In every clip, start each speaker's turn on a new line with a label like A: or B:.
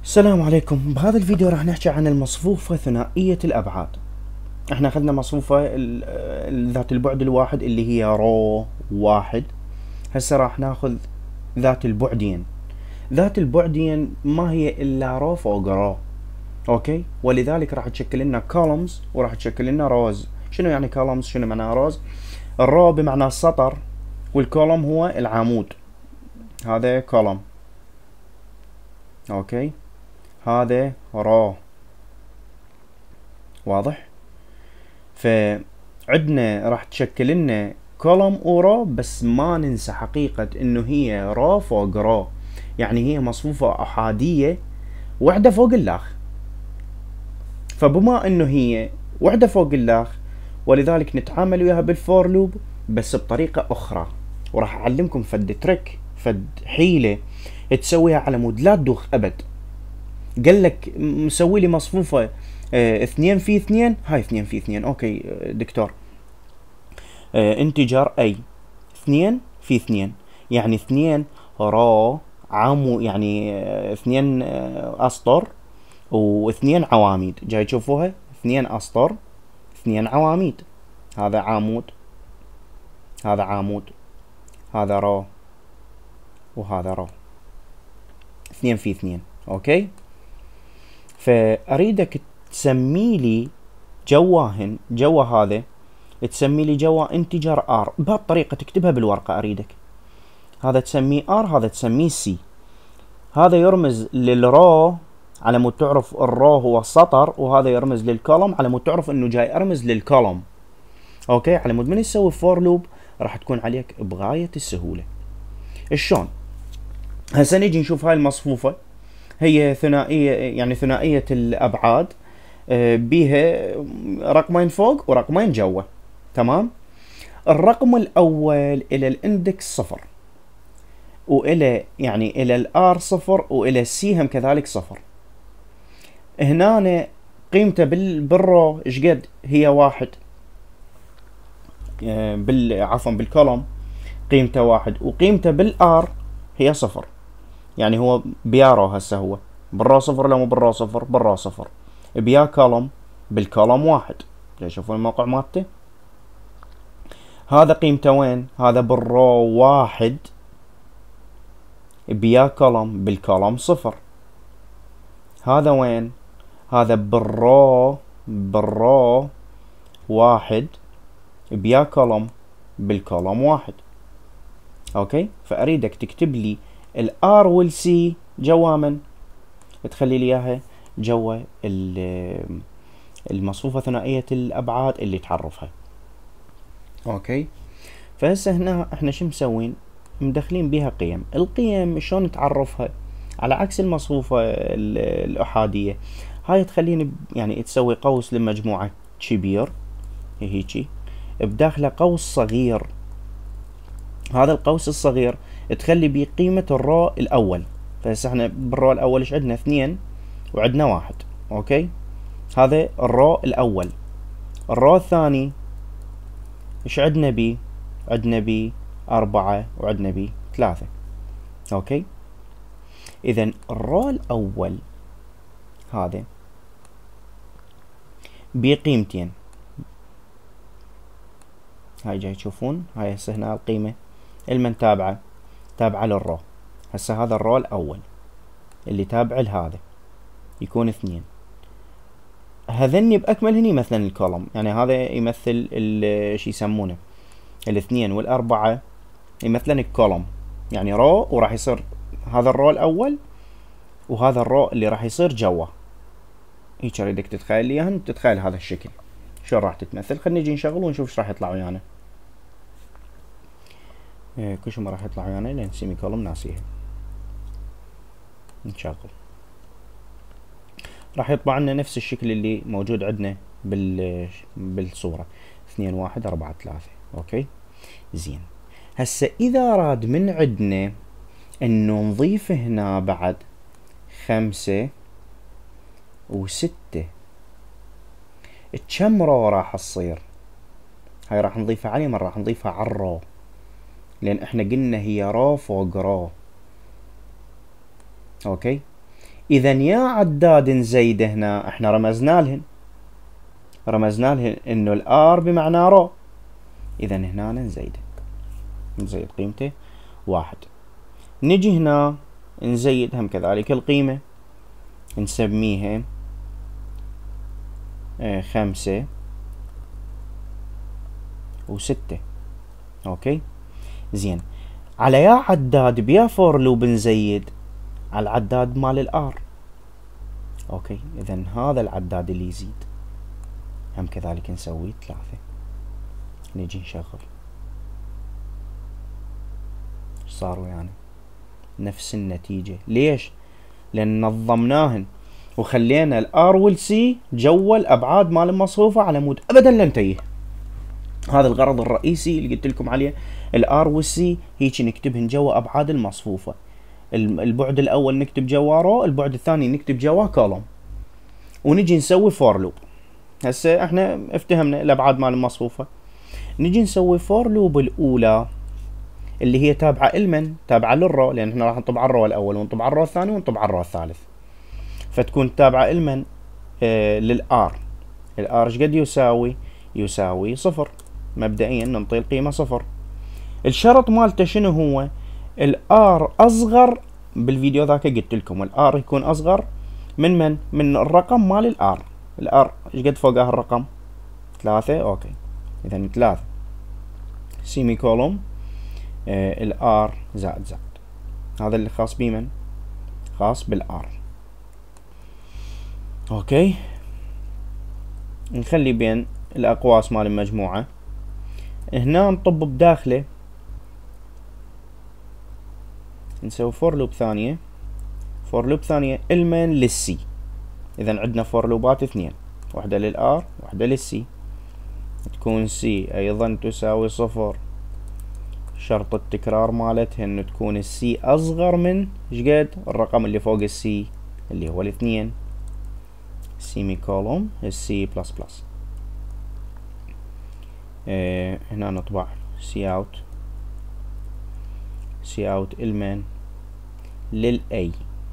A: السلام عليكم. بهذا الفيديو راح نحكي عن المصفوفة ثنائية الأبعاد. احنا اخذنا مصفوفة ذات البعد الواحد اللي هي رو واحد. هسه راح ناخذ ذات البعدين. ذات البعدين ما هي الا رو فوق رو، اوكي، ولذلك راح تشكل لنا columns وراح تشكل لنا روز. شنو يعني columns؟ شنو معنى روز؟ الرو بمعنى السطر، والكولوم هو العمود. هذا column، اوكي، هذا رو. واضح؟ فعندنا راح تشكل لنا كولوم ورو، بس ما ننسى حقيقة انه هي رو فوق رو، يعني هي مصفوفة احادية وحدة فوق الاخ. فبما انه هي وحدة فوق الاخ، ولذلك نتعامل وياها بالفور لوب بس بطريقة اخرى. وراح اعلمكم فد تريك، فد حيلة تسويها على مود لا تدوخ ابد. قال لك مسوي لي مصفوفة اثنين في اثنين، هاي اثنين في اثنين، اوكي دكتور. انتجر اي اثنين في اثنين، يعني اثنين رو عمو، يعني اثنين اسطر واثنين عواميد. جاي تشوفوها؟ اثنين اسطر اثنين عواميد. هذا عمود، هذا عمود، هذا رو وهذا رو. اثنين في اثنين، اوكي. فاريدك تسمي لي جواهن، جوا هذا تسمي لي جوا انتجر ار بهالطريقة، تكتبها بالورقة. اريدك هذا تسميه ار، هذا تسميه سي. هذا يرمز للرو على مود تعرف الرو هو السطر، وهذا يرمز للكولوم على مود تعرف انه جاي ارمز للكولوم. اوكي، على مود من تسوي فور لوب راح تكون عليك بغاية السهولة. شلون؟ هسه نيجي نشوف هاي المصفوفة. هي ثنائية، يعني ثنائية الابعاد، بيها رقمين فوق ورقمين جوا. تمام. الرقم الاول الى الاندكس صفر، والى يعني الى الار صفر، والى السي هم كذلك صفر. هنا قيمته بالرو ايش قد؟ هي واحد. عفوا بالكولوم قيمته واحد، وقيمته بالار هي صفر. يعني هو بيارو، هسه هو بالرو صفر لو مو بالرو صفر؟ بالرو صفر. بيا كولوم، بالكولوم واحد. شوفوا الموقع مالته. هذا قيمته وين؟ هذا بالرو واحد بيا كولوم، بالكولوم صفر. هذا وين؟ هذا بالرو واحد بيا كولوم، بالكولوم واحد. اوكي، فاريدك تكتب لي الار والسي جوا من؟ تخلي لي اياها جوا المصفوفة ثنائية الابعاد اللي تعرفها. اوكي، فهسه هنا احنا شو مسوين؟ مدخلين بيها قيم. القيم شلون تعرفها؟ على عكس المصفوفة الأحادية، هاي تخليني يعني تسوي قوس لمجموعة كبير هيجي، بداخله قوس صغير. هذا القوس الصغير تخلي بيه قيمة الرو الأول. فهسه احنا بالرو الأول ايش عندنا؟ اثنين وعندنا واحد، اوكي. هذا الرو الأول. الرو الثاني ايش عندنا بيه؟ عندنا بيه أربعة وعندنا بيه ثلاثة، اوكي. اذا الرو الاول هذا بقيمتين. هاي جاي تشوفون، هاي هسه هنا القيمة المن تابعة، تابعة للرو. هسه هذا الرو الاول اللي تابع لهذا يكون اثنين. هذني باكمل هني مثلا الكولوم، يعني هذا يمثل شو يسمونه الاثنين، والاربعة يمثلن الكولوم، يعني رو، وراح يصير هذا الرو الاول وهذا الرو اللي راح يصير جوا. هيك اريدك تتخيل لي اياها، تتخيل هذا الشكل شلون راح تتمثل. خلينا نجي نشغل ونشوف ايش راح يطلع ويانا. كل شيء ما راح يطلع ويانا لان سيمي كولوم ناسيها. نشغل، راح يطلع لنا نفس الشكل اللي موجود عندنا بالصورة. 2 1 4 3. اوكي زين. هسه اذا راد من عندنا انه نضيف هنا بعد 5 و6، كم رو راح تصير؟ هاي راح نضيفها على من؟ راح نضيفها على الرو، لان احنا قلنا هي رو فوق رو. اوكي، إذا يا عداد نزيد هنا احنا رمزنا لهن انه الار بمعنى رو، إذا هنا نزيد قيمته 1. نجي هنا نزيد هم كذلك القيمة، نسميها 5 و6. اوكي زين. على يا عداد بيا فور لوب نزيد على العداد مال الار. اوكي اذا هذا العداد اللي يزيد هم كذلك نسوي 3. نجي نشغل، صاروا يعني نفس النتيجة. ليش؟ لأن نظمناهن وخلينا الار والسي جوا الأبعاد مال المصفوفة على مود أبدا لا نتيه. هذا الغرض الرئيسي اللي قلت لكم عليه. الار والسي هيك نكتبهن جوا أبعاد المصفوفة. البعد الأول نكتب جوا رو، البعد الثاني نكتب جوا كولوم، ونجي نسوي فور لوب. هسه احنا افتهمنا الأبعاد مال المصفوفة، نجي نسوي فور لوب الأولى اللي هي تابعة لمن؟ تابعة للرو، لأن احنا راح نطبع الرو الأول ونطبع الرو الثاني ونطبع الرو الثالث. فتكون تابعة لمن؟ للآر. الآر ايش قد يساوي؟ يساوي 0. مبدئيا ننطي القيمة 0. الشرط مالته شنو هو؟ الآر أصغر. بالفيديو ذاك قلت لكم الآر يكون أصغر من من؟ من الرقم مال الآر. الآر ايش قد فوقها الرقم؟ 3. اوكي إذا 3 سيمي كولوم الار زائد زائد. هذا اللي خاص بمن؟ خاص بالار. اوكي نخلي بين الاقواس مال المجموعة. هنا نطب بداخله نسوي فور لوب ثانية. فور لوب ثانية المن للسي. اذا عندنا فور لوبات 2، واحدة للار واحدة للسي. تكون سي ايضا تساوي 0. شرط التكرار مالتها انه تكون السي اصغر من شقد؟ الرقم اللي فوق السي اللي هو 2. سيمي كولوم السي بلس بلس. هنا نطبع سي اوت. سي اوت المن للاي.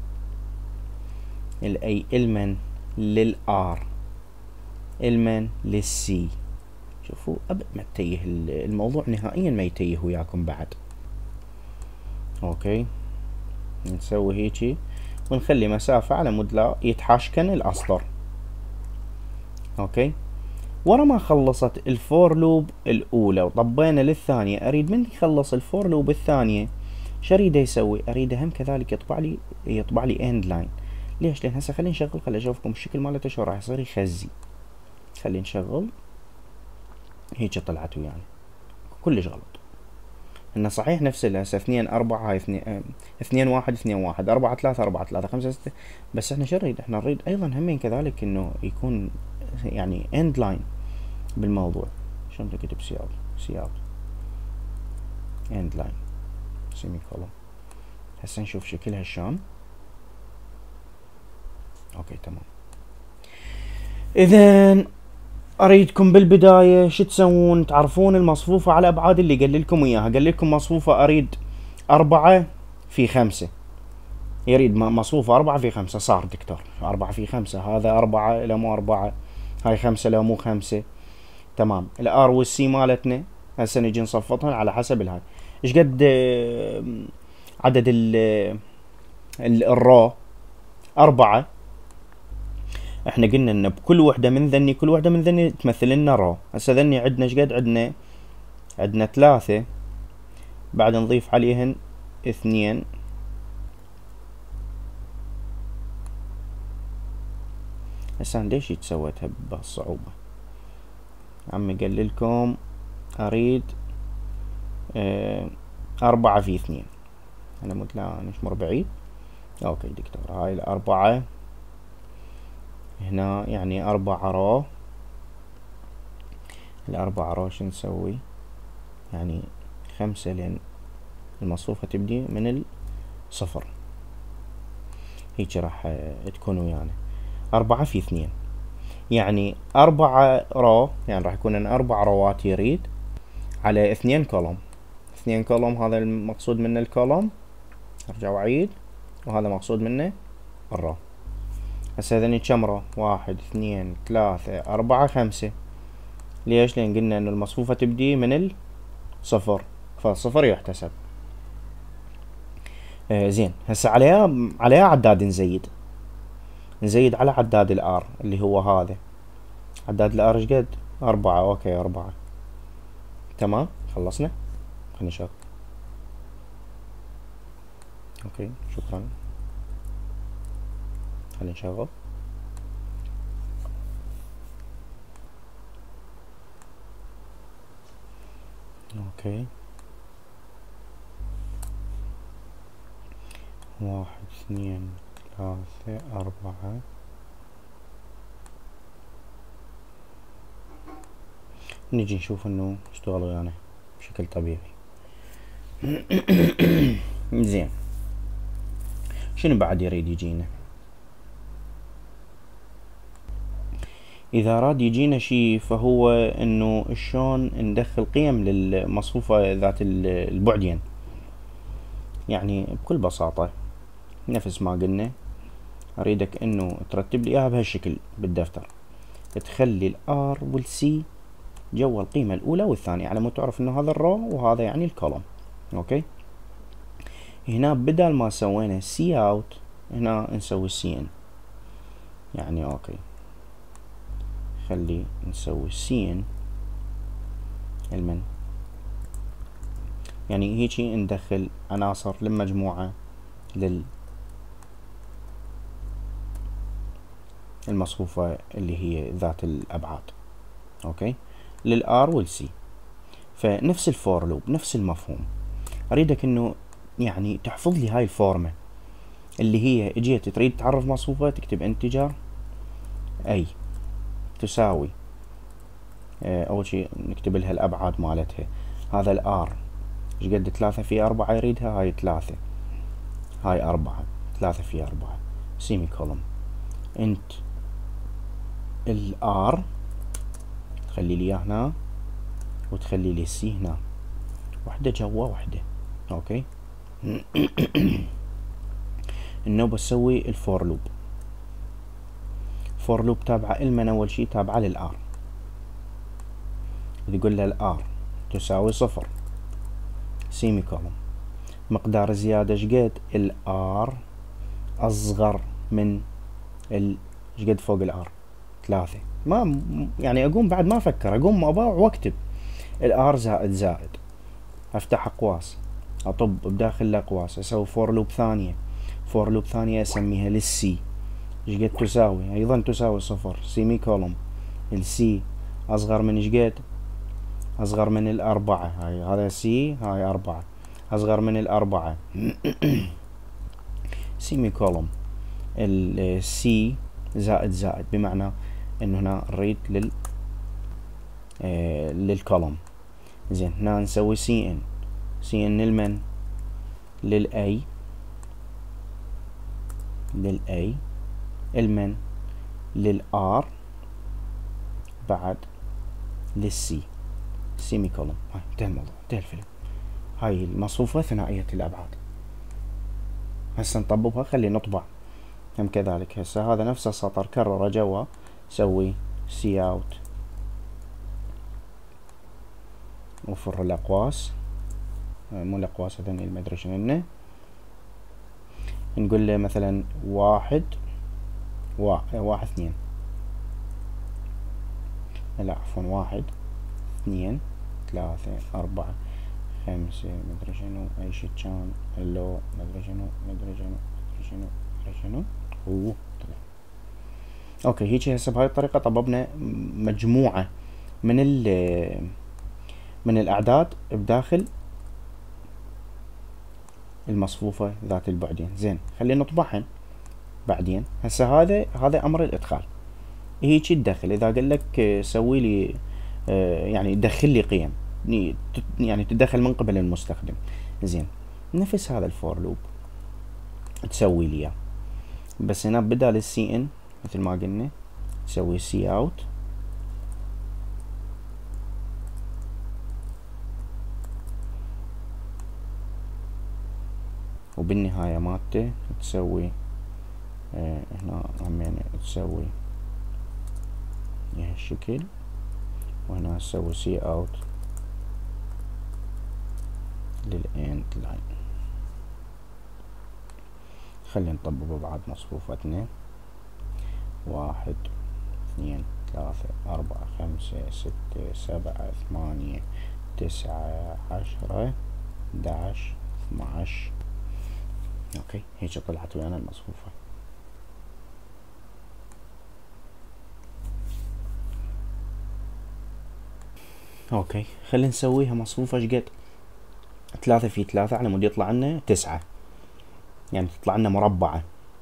A: الاي المن للار. المن للسي. شوفوا ابد ما تتيه الموضوع نهائيا، ما يتيه وياكم بعد. اوكي نسوي هيجي ونخلي مسافة على مود لا يتحاشكن الاسطر. اوكي ورا ما خلصت الفور لوب الاولى وطبينا للثانية، اريد من يخلص الفور لوب الثانية شو اريده يسوي؟ اريده هم كذلك يطبع لي اند لاين. ليش؟ لان هسه خلينا نشغل، خليني اشوفكم الشكل مالته شو راح يصير يخزي. خلينا نشغل. هيك طلعت ويانا كلش غلط. إنه صحيح نفس هسه 2 4 هاي 2 1 2 1 4 3 4 3 5 6، بس احنا شو نريد؟ احنا نريد ايضا همين كذلك انه يكون يعني اند لاين بالموضوع. شلون تكتب سي اوت اند لاين سيمي كولوم. هسه نشوف شكلها شلون. اوكي تمام. اذا اريدكم بالبداية شو تسوون؟ تعرفون المصفوفة على ابعاد اللي قال لكم اياها. قال لكم مصفوفة اريد 4 في 5، يريد مصفوفة 4 في 5. صار دكتور 4 في 5، هذا 4 لا مو 4، هاي 5 لا مو 5. تمام. الار والسي مالتنا هسه نجي نصفطهن على حسب الهاي. ايش قد عدد الرو؟ 4. احنا قلنا ان بكل وحدة من ذني، كل وحدة من ذني تمثل لنا رو. هسه ذني عندنا ايش قد؟ عندنا 3، بعد نضيف عليهن 2. هسه ليش سويتها بهالصعوبة؟ عمي قال لكم اريد 4 في 2. انا لا نشمر بعيد. اوكي دكتور هاي الأربعة هنا يعني 4 رو. ال4 رو شو نسوي؟ يعني 5 لين المصفوفة تبدي من 0. هيك راح تكون ويانا 4 في 2 يعني 4 رو، يعني راح يكون 4 روات يريد على 2 كولوم. 2 كولوم هذا المقصود منه الكولوم. ارجع واعيد، وهذا مقصود منه الرو. هسه هذني كم رو؟ 1 2 3 4 5. ليش؟ لان قلنا انه المصفوفة تبدي من الصفر، فالصفر يحتسب. زين، هسه عليها عداد نزيد على عداد الار اللي هو هذا. عداد الار ايش قد؟ 4. اوكي 4. تمام، خلصنا. خلينا نشوف. اوكي شكرا. خلينا نشغل. اوكي 1 2 3 4. نجي نشوف انه اشتغل ويانا بشكل طبيعي. زين، شنو بعد يريد يجينا؟ اذا راد يجينا شي فهو انه شلون ندخل قيم للمصفوفة ذات البعدين. يعني بكل بساطة نفس ما قلنا، اريدك انه ترتب لي اياها بهالشكل بالدفتر. تخلي الار والسي جوا القيمة الاولى والثانية، على ما تعرف انه هذا الرو وهذا يعني الكولوم. اوكي، هنا بدل ما سوينا سي اوت هنا نسوي سي ان. يعني اوكي، خلي نسوي سي ان المن، يعني هيجي ندخل عناصر للمجموعة للمصفوفة اللي هي ذات الابعاد. اوكي، للار والسي. فنفس الفور لوب، نفس المفهوم. اريدك انه يعني تحفظ لي هاي الفورمة اللي هي اجيت تريد تعرف مصفوفة، تكتب انتجر اي تساوي اول شي نكتب لها الابعاد مالتها. هذا الار ايش قد؟ 3 في 4 يريدها، هاي 3 هاي 4 3 في 4 سيمي كولوم. انت الار تخلي لي اياه هنا وتخلي لي السي هنا، وحدة جوا وحدة. اوكي. انه بسوي الفور لوب. فور لوب تابعة المن اول شي تابعة للار. تقول له الار تساوي 0 سيمي كولوم. مقدار زيادة ايش قد؟ الار اصغر من ايش قد فوق الار؟ 3. ما يعني اقوم بعد ما افكر، اقوم اباع واكتب الار زائد افتح اقواس، اطب بداخل الاقواس، اسوي فور لوب ثانية. فور لوب ثانية اسميها للسي. ايش قد تساوي؟ ايضا تساوي 0 سيمي كولوم. السي اصغر من ايش قد؟ اصغر من الأربعة. هاي هذا سي، هاي 4 اصغر من الأربعة. سيمي كولوم. السي زائد بمعنى انه هنا نريد للكولوم. زين، هنا نسوي سي ان المن للاي المن للار بعد للسي سيمي كولوم. هاي انتهى الموضوع، انتهى الفيلم. هاي المصفوفة ثنائية الابعاد. هسه نطببها، خلي نطبع هم كذلك. هسه هذا نفس السطر كرره جوا، سوي سي اوت وفر الاقواس، مو الاقواس هذني المدري شنو. نقول له مثلا 1 2، لا عفوا 1 2 3 4 5 مدري شنو اي شي كان اللو مدري شنو. اوه طلع. اوكي، هيجي هسه بهاي الطريقة طببنا مجموعة من الاعداد بداخل المصفوفة ذات البعدين. زين، خلينا نطبعهن بعدين. هسه هذا امر الادخال. هيجي تدخل، اذا قال لك سوي لي يعني دخل لي قيم، يعني تدخل من قبل المستخدم. زين، نفس هذا الفور لوب تسوي لي اياه، بس هنا بدال السي ان مثل ما قلنا تسوي سي اوت، وبالنهاية مالته تسوي هنا همين تسوي بهالشكل، وهنا تسوي سي اوت للاند لاين. خلينا نطبق بعض مصفوفتنا، 1 2 3 4 5 6 7 8 9 10 11 12. اوكي هيك طلعت ويانا المصفوفة. اوكي خلينا نسويها مصفوفة شقد 3 في 3 على مود يطلع لنا 9، يعني تطلع لنا مربعة.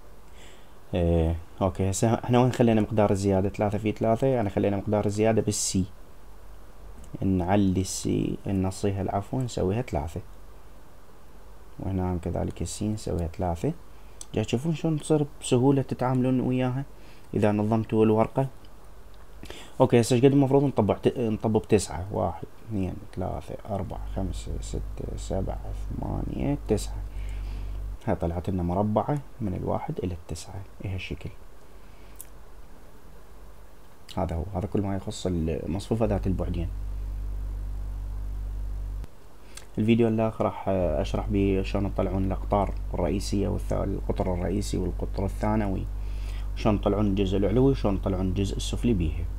A: اوكي هسه احنا وين خلينا مقدار الزيادة؟ 3 في 3 يعني خلينا مقدار الزيادة بالسي، نعلي السي نصيها العفو نسويها 3، وهنا كذلك السي نسويها 3. جاي تشوفون شلون تصير بسهولة تتعاملون وياها اذا نظمتوا الورقة. اوكي هسه قد المفروض نطبق 9، 1 2 3 4 5 6 7 8 9. هاي طلعت لنا مربعة من 1 إلى 9 بهالشكل. هذا هو، هذا كل ما يخص المصفوفة ذات البعدين. الفيديو الآخر راح أشرح بيه شلون تطلعون الأقطار الرئيسية والقطر الرئيسي والقطر الثانوي، شلون تطلعون الجزء العلوي وشلون تطلعون الجزء السفلي بيه.